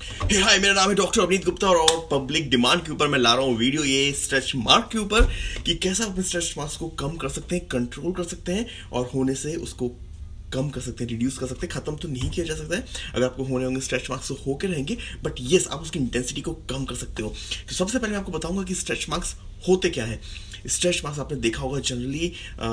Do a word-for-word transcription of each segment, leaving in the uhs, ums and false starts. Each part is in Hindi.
हे हाय, मेरा नाम है डॉक्टर अवनीत गुप्ता और पब्लिक डिमांड के ऊपर मैं ला रहा हूँ वीडियो ये स्ट्रेच मार्क के ऊपर कि कैसे आप अपने स्ट्रेच मार्क्स को कम कर सकते हैं, कंट्रोल कर सकते हैं और होने से उसको कम कर सकते हैं, रिड्यूस कर सकते हैं। खत्म तो नहीं किया जा सकता है, अगर आपको होने होंगे स्ट्रेच मार्क्स तो होके रहेंगे, बट येस आप उसकी इंटेंसिटी को कम कर सकते हो। तो सबसे पहले मैं आपको बताऊंगा कि स्ट्रेच मार्क्स होते क्या है। स्ट्रेच मार्क्स आपने देखा होगा जनरली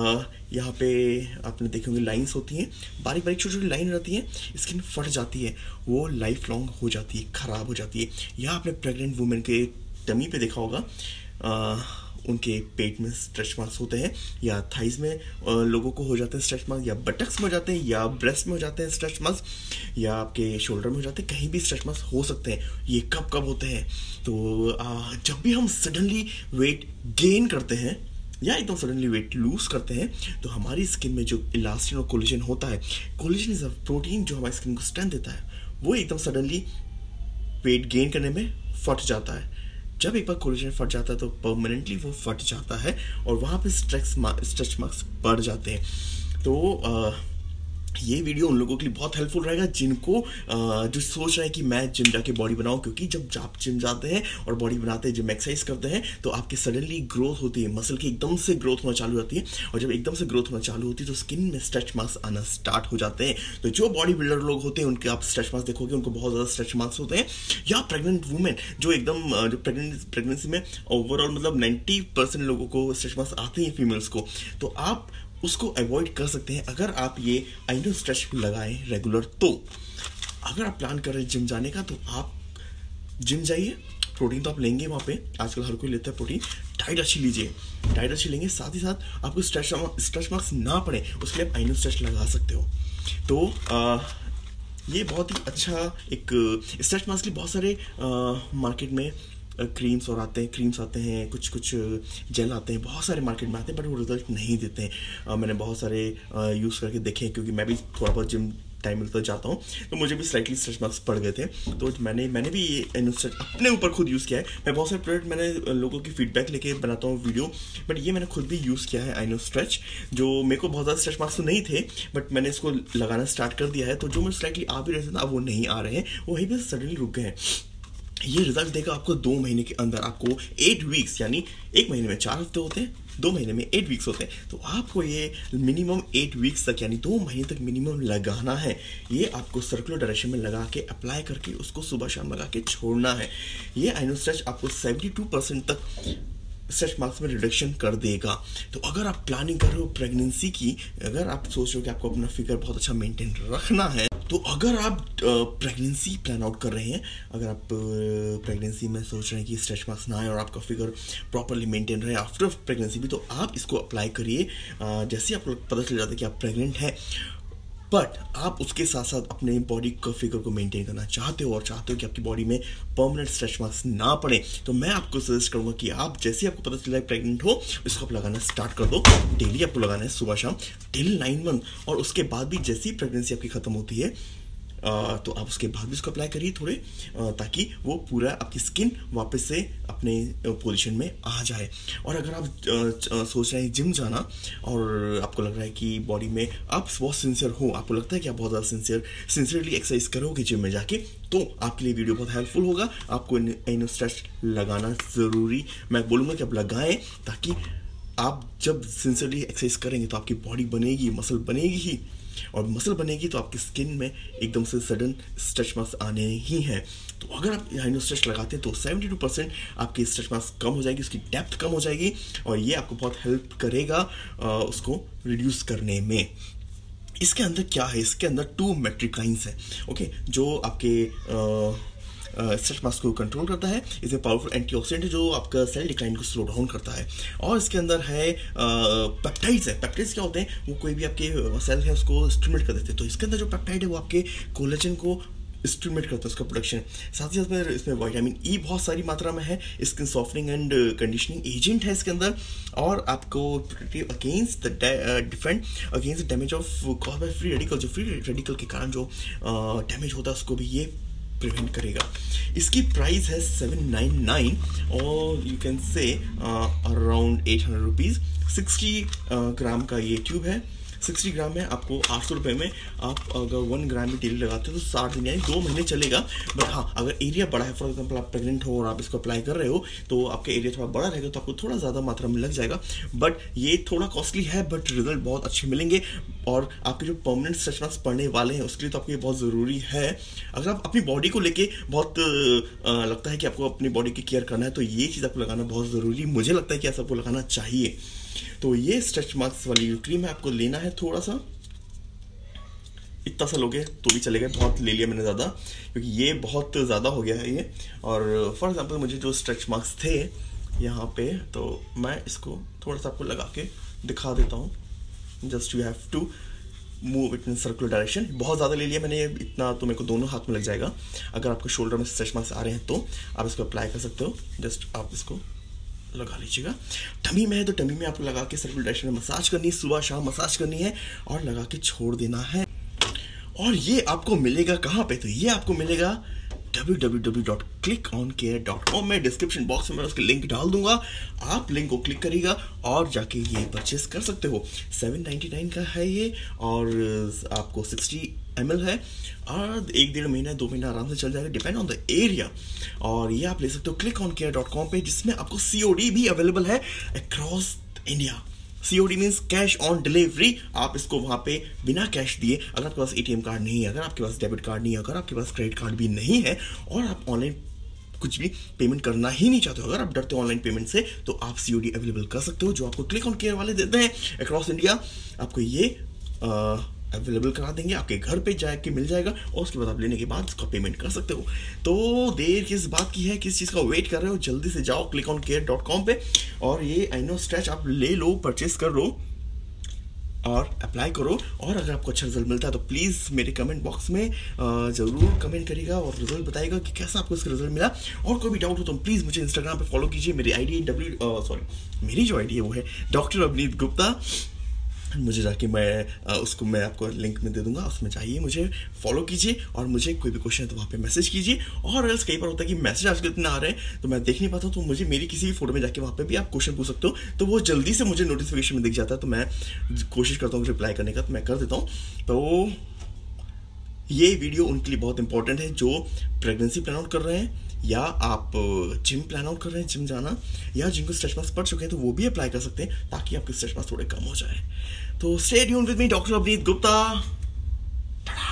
यहाँ पे आपने देखे होंगे लाइंस होती हैं, बारीक बारीक छोटी छोटी लाइन रहती हैं, स्किन फट जाती है, वो लाइफ लॉन्ग हो जाती है, खराब हो जाती है। या आपने प्रेग्नेंट वुमेन के टमी पे देखा होगा, आ, उनके पेट में स्ट्रेच मार्क्स होते हैं, या थाइज में लोगों को हो जाते हैं स्ट्रेच मार्क्स, या बटक्स में हो जाते हैं, या ब्रेस्ट में हो जाते हैं स्ट्रेच मार्क्स, या आपके शोल्डर में हो जाते हैं, कहीं भी स्ट्रेच मार्क्स हो सकते हैं। ये कब कब होते हैं? तो आ, जब भी हम सडनली वेट गेन करते हैं या एकदम सडनली वेट लूज करते हैं, तो हमारी स्किन में जो इलास्टिन और कोलेजन होता है, कोलेजन इज अ प्रोटीन जो हमारी स्किन को स्ट्रेंथ देता है, वो एकदम सडनली वेट गेन करने में फट जाता है। जब एक बार कोलेजन फट जाता है तो परमानेंटली वो फट जाता है और वहाँ पे स्ट्रेच स्ट्रेच मार्क्स बढ़ जाते हैं। तो आ, ये वीडियो उन लोगों के लिए बहुत हेल्पफुल रहेगा जिनको आ, जो सोच रहे हैं कि मैं जिम जाके बॉडी बनाऊं, क्योंकि जब आप जिम जाते हैं और बॉडी बनाते हैं, जिम एक्सरसाइज करते हैं, तो आपकी सडनली ग्रोथ होती है, मसल की एकदम से ग्रोथ होना चालू होती है, और जब एकदम से ग्रोथ होना चालू होती है तो स्किन में स्ट्रेच मार्क्स आना स्टार्ट हो जाते हैं। तो जो बॉडी बिल्डर लोग होते हैं उनके आप स्ट्रेच मार्क्स देखोगे, उनको बहुत ज़्यादा स्ट्रेच मार्क्स होते हैं। या प्रेग्नेंट वुमेन जो एकदम जो प्रेगनेंट प्रेगनेंसी में ओवरऑल मतलब नाइन्टी परसेंट लोगों को स्ट्रेच मार्क्स आते हैं फीमेल्स को, तो आप उसको अवॉइड कर सकते हैं अगर आप ये आइनो स्ट्रेच लगाएं रेगुलर। तो अगर आप प्लान कर रहे हैं जिम जाने का, तो आप जिम जाइए, प्रोटीन तो आप लेंगे वहाँ पे, आजकल हर कोई लेता है प्रोटीन, डाइट अच्छी लीजिए, डाइट अच्छी लेंगे, साथ ही साथ आपको स्ट्रेच स्ट्रेच मार्क्स ना पड़े उसके लिए आप आइनो स्ट्रेच लगा सकते हो। तो आ, ये बहुत ही अच्छा एक स्ट्रेच मार्क्स के लिए बहुत सारे मार्केट में क्रीम्स और आते हैं क्रीम्स आते हैं कुछ कुछ जेल आते हैं, बहुत सारे मार्केट में आते हैं, बट वो रिजल्ट नहीं देते हैं। मैंने बहुत सारे यूज़ करके देखे हैं, क्योंकि मैं भी थोड़ा बहुत जिम टाइम मिलता जाता हूँ, तो मुझे भी स्लाइटली स्ट्रेच मार्क्स पड़ गए थे। तो मैंने मैंने भी ये इनस्टेंट अपने ऊपर खुद यूज़ किया है। मैं बहुत सारे प्रोडक्ट मैंने लोगों की फीडबैक लेके बनाता हूँ वीडियो, बट ये मैंने खुद भी यूज़ किया है आइनो स्ट्रेच, जो मेरे को बहुत ज़्यादा स्ट्रेच मार्क्स तो नहीं थे, बट मैंने इसको लगाना स्टार्ट कर दिया है। तो जो मैं स्लाइटली आ भी रहे थे ना, अब वो नहीं आ रहे हैं, वो वहीं पर सडनली रुक गए हैं। ये रिजल्ट देगा आपको दो महीने के अंदर, आपको एट वीक्स, यानी एक महीने में चार हफ्ते होते हैं, दो महीने में एट वीक्स होते हैं, तो आपको ये मिनिमम एट वीक्स तक यानी दो महीने तक मिनिमम लगाना है। ये आपको सर्कुलर डायरेक्शन में लगा के अप्लाई करके उसको सुबह शाम लगा के छोड़ना है। ये आइनो स्ट्रेच आपको सेवेंटी टू परसेंट तक स्ट्रेच मार्क्स में रिडक्शन कर देगा। तो अगर आप प्लानिंग कर रहे हो प्रेगनेंसी की, अगर आप सोच रहे हो कि आपको अपना फिगर बहुत अच्छा मेंटेन रखना है, तो अगर आप प्रेगनेंसी प्लान आउट कर रहे हैं, अगर आप प्रेगनेंसी में सोच रहे हैं कि स्ट्रेच मार्क्स ना आए और आपका फिगर प्रॉपरली मेंटेन रहे आफ्टर प्रेगनेंसी भी, तो आप इसको अप्लाई करिए जैसे आपको पता चल जाता है कि आप प्रेग्नेंट हैं, बट आप उसके साथ साथ अपने बॉडी का फिगर को मेंटेन करना चाहते हो और चाहते हो कि आपकी बॉडी में परमानेंट स्ट्रेच मार्क्स ना पड़े, तो मैं आपको सजेस्ट करूंगा कि आप जैसे आपको पता चला है प्रेग्नेंट हो, इसको आप लगाना स्टार्ट कर दो। डेली आपको लगाना है सुबह शाम टिल नाइन मंथ, और उसके बाद भी जैसे ही प्रेगनेंसी आपकी खत्म होती है, आ, तो आप उसके बाद भी इसको अप्लाई करिए थोड़े, आ, ताकि वो पूरा आपकी स्किन वापस से अपने पोजीशन में आ जाए। और अगर आप आ, आ, सोच रहे हैं जिम जाना और आपको लग रहा है कि बॉडी में आप बहुत सिंसियर हो, आपको लगता है कि आप बहुत ज़्यादा सिंसियर सिंसियरली एक्सरसाइज करोगे जिम में जाके, तो आपके लिए वीडियो बहुत हेल्पफुल होगा। आपको आइनो स्ट्रेच लगाना ज़रूरी, मैं बोलूँगा कि आप लगाएं, ताकि आप जब सिंसियरली एक्सरसाइज करेंगे तो आपकी बॉडी बनेगी, मसल बनेगी ही, और मसल बनेगी तो आपकी स्किन में एकदम से सडन स्ट्रेच मार्क्स आने ही हैं। तो अगर आप आइनो स्ट्रेच लगाते हैं तो सेवेंटी टू परसेंट आपकी स्ट्रेच मार्क्स कम हो जाएगी, उसकी डेप्थ कम हो जाएगी, और ये आपको बहुत हेल्प करेगा आ, उसको रिड्यूस करने में। इसके अंदर क्या है? इसके अंदर टू मेट्रिकाइंस है, ओके, जो आपके आ, स्ट्रेच मार्क्स को कंट्रोल करता है। इसमें पावरफुल एंटीऑक्सीडेंट है जो आपका सेल डिक्लाइन को स्लो डाउन करता है, और इसके अंदर है पेप्टाइड्स है। पेप्टाइड्स क्या होते हैं? वो कोई भी आपके सेल है उसको स्टिमुलेट कर देते हैं। तो इसके अंदर जो पेप्टाइड है वो आपके कोलेजन को स्टिमुलेट करता है, उसका प्रोडक्शन। साथ ही साथ में इसमें विटामिन ई बहुत सारी मात्रा में है, skin softening and conditioning agent है इसके अंदर, और आपको protective against the defend against the damage of cause by free radical, जो फ्री रेडिकल के कारण जो डैमेज होता है उसको भी ये प्रिवेंट करेगा। इसकी प्राइस है सेवन नाइन नाइन और you can say around eight hundred rupees. Sixty gram का ये ट्यूब है, सिक्सटी ग्राम है, आपको आठ सौ रुपये में आप अगर वन ग्राम भी डेली लगाते हो तो साठ दिन यानी दो महीने चलेगा। बट हाँ, अगर एरिया बड़ा है, फॉर एग्जाम्पल आप प्रेग्नेंट हो और आप इसको अप्लाई कर रहे हो तो आपका एरिया थोड़ा बड़ा रहेगा तो आपको थोड़ा ज़्यादा मात्रा में लग जाएगा। बट ये थोड़ा कॉस्टली है, बट रिजल्ट बहुत अच्छे मिलेंगे। और आपके जो परमानेंट स्ट्रेच मार्क्स पड़ने वाले हैं उसके लिए तो आपको ये बहुत ज़रूरी है। अगर आप अपनी बॉडी को लेके बहुत आ, लगता है कि आपको अपनी बॉडी की केयर करना है तो ये चीज़ आपको लगाना बहुत ज़रूरी, मुझे लगता है कि ऐसा आपको लगाना चाहिए। तो ये स्ट्रेच मार्क्स वाली जो क्रीम है आपको लेना है, थोड़ा सा इतना सा लोगे तो भी चलेगा, बहुत ले लिया मैंने ज़्यादा क्योंकि ये बहुत ज़्यादा हो गया है ये। और फॉर एग्जांपल मुझे जो स्ट्रेच मार्क्स थे यहाँ पे, तो मैं इसको थोड़ा सा आपको लगा के दिखा देता हूँ। Just you have to move it in circular direction. बहुत ज़्यादा ले लिया मैंने ये, इतना तो मेरे को दोनों हाथ में लग जाएगा। अगर आपको शोल्डर में स्ट्रेच मार्क्स आ रहे हैं तो आप इसको अप्लाई कर सकते हो। जस्ट आप इसको लगा लीजिएगा। टमी में है तो टमी में आपको लगा के सर्कुलर डायरेक्शन में मसाज करनी है, सुबह शाम मसाज करनी है और लगा के छोड़ देना है। और ये आपको मिलेगा कहाँ पे? तो ये आपको मिलेगा W W W dot click on care dot com में। डिस्क्रिप्शन बॉक्स में मैं उसकी लिंक डाल दूंगा, आप लिंक को क्लिक करिएगा और जाके ये परचेस कर सकते हो। सेवन नाइन्टी नाइन का है ये और आपको सिक्सटी एम एल है और एक डेढ़ महीना दो महीना आराम से चल जाएगा, डिपेंड ऑन द एरिया। और ये आप ले सकते हो click on care dot com पे, जिसमें आपको सी ओ डी भी अवेलेबल है across India. C O D means cash on delivery. आप इसको वहाँ पे बिना कैश दिए, अगर आपके पास ए टी एम कार्ड नहीं है, अगर आपके पास डेबिट कार्ड नहीं है, अगर आपके पास क्रेडिट कार्ड भी नहीं है और आप ऑनलाइन कुछ भी पेमेंट करना ही नहीं चाहते हो, अगर आप डरते हो ऑनलाइन पेमेंट से, तो आप सी ओ डी अवेलेबल कर सकते हो, जो आपको क्लिक ऑन केयर वाले देते हैं अक्रॉस इंडिया। आपको ये अवेलेबल करा देंगे, आपके घर पे जाके मिल जाएगा और उसके बाद आप लेने के बाद उसका पेमेंट कर सकते हो। तो देर किस बात की है, किस चीज़ का वेट कर रहे हो? जल्दी से जाओ click on care dot com पे और ये आई नो स्ट्रेच आप ले लो, परचेस कर लो और अप्लाई करो। और अगर आपको अच्छा रिजल्ट मिलता है तो प्लीज़ मेरे कमेंट बॉक्स में ज़रूर कमेंट करिएगा और रिजल्ट बताइएगा कि कैसा आपको इसका रिजल्ट मिला। और कोई भी डाउट हो तो प्लीज़ मुझे इंस्टाग्राम पे फॉलो कीजिए। मेरी आई डी डब्ल्यू सॉरी मेरी जो आई डी है वो है डॉक्टर अवनीत गुप्ता। मुझे जाके मैं आ, उसको मैं आपको लिंक में दे दूंगा, उसमें चाहिए मुझे फॉलो कीजिए और मुझे कोई भी क्वेश्चन है तो वहाँ पे मैसेज कीजिए। और अगर कई बार होता है कि मैसेज आजकल इतना आ रहे हैं तो मैं देख नहीं पाता, तो मुझे मेरी किसी भी फोटो में जाके वहाँ पे भी आप क्वेश्चन पूछ सकते हो, तो वो जल्दी से मुझे नोटिफिकेशन में दिख जाता है, तो मैं कोशिश करता हूँ रिप्लाई करने का, तो मैं कर देता हूँ। तो ये वीडियो उनके लिए बहुत इंपॉर्टेंट है जो प्रेगनेंसी प्लान आउट कर रहे हैं या आप जिम प्लान आउट कर रहे हैं, जिम जाना, या जिनको स्ट्रेच मार्क्स पड़ चुके हैं तो वो भी अप्लाई कर सकते हैं ताकि आपके स्ट्रेच मार्क्स थोड़े कम हो जाए। तो stay tuned with me doctor Avneet Gupta.